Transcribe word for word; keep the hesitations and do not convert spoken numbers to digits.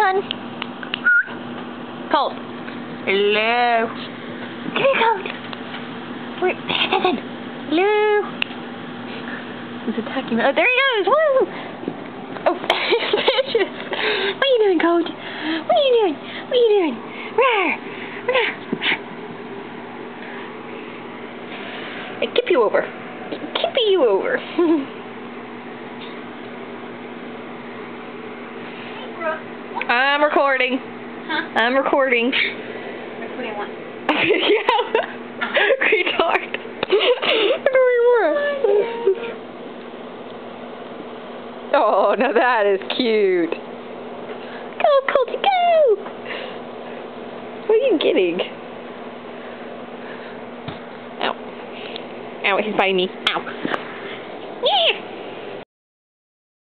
on. Colt. Hello. Come here, Colt. Wait, listen. Hello. He's attacking me. Oh, there he goes. Woo. Oh, vicious. What are you doing, Colt? What are you doing? What are you doing? Rawr. Rawr. I kip you over. Kippy you over. I'm recording. Huh? I'm recording. What do you want? Yeah. Retard. Oh, now that is cute. Go, Colty, go! What are you getting? Ow. Ow, he's biting me.